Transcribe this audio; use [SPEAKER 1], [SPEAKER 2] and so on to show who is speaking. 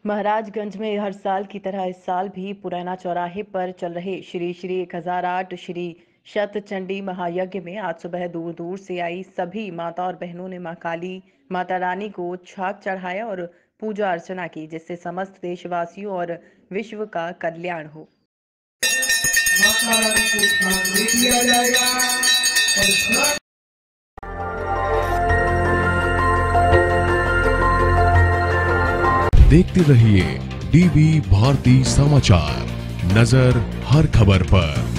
[SPEAKER 1] महाराजगंज में हर साल की तरह इस साल भी पुराना चौराहे पर चल रहे श्री श्री 1008 श्री शतचंडी महायज्ञ में आज सुबह दूर दूर से आई सभी माता और बहनों ने मां काली माता रानी को छाक चढ़ाया और पूजा अर्चना की, जिससे समस्त देशवासियों और विश्व का कल्याण हो।
[SPEAKER 2] देखते रहिए डीवी भारती समाचार, नजर हर खबर पर।